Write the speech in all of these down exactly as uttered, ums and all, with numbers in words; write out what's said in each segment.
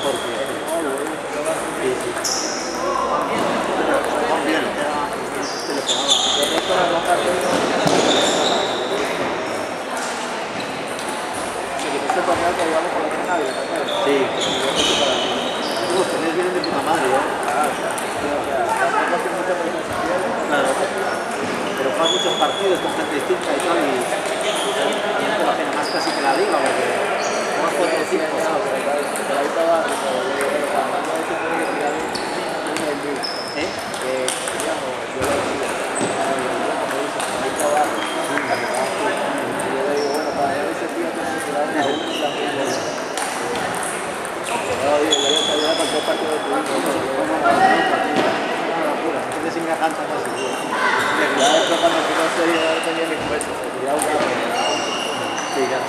mejor, tío. Sí, sí. Pero son bien, era... Se le pegaba. Este torneo que llevamos con los nadie, ¿no? Sí. Los torneos vienen de puta madre, ¿eh? Claro. Pero juegas muchos partidos con gente distinta y tal, y merece la pena más casi que la liga, porque juegas cuatro o cinco, ¿sabes? ¿Eh? Entonces sí me cansa más. Ya después cuando fui con serio ya tenía mis huesos, ya un poco. Sí, ya.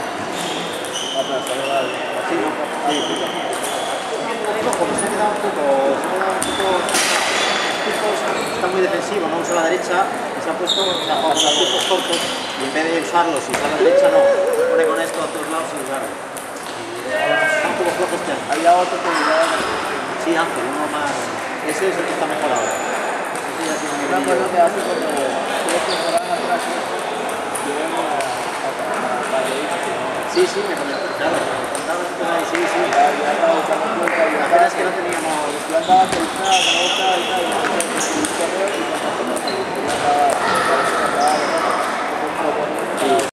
Así no, Sí, sí. Como se ha quedado un poco, se ha quedado un poco, está muy defensivo, no usa la derecha, y se ha puesto, se ha jugado con los tipos cortos, y en vez de usarlos y usar la derecha, no, se pone con esto a todos lados y claro. Está un poco flojo este año. había otro que miraba. Sí, Ángel, uno más, ese es el que está mejor ahora. Ese ya tiene un Me acuerdo nivelillo. que hace como tres temporadas atrás llegamos a Madrid. Sí, sí, me comentó, claro, me contaba que por ahí, sí, sí. Ya estaba buscando cuenta y La pena es que no teníamos... yo andaba pensando, que no gustaba y tal, y me correo y contacté con él.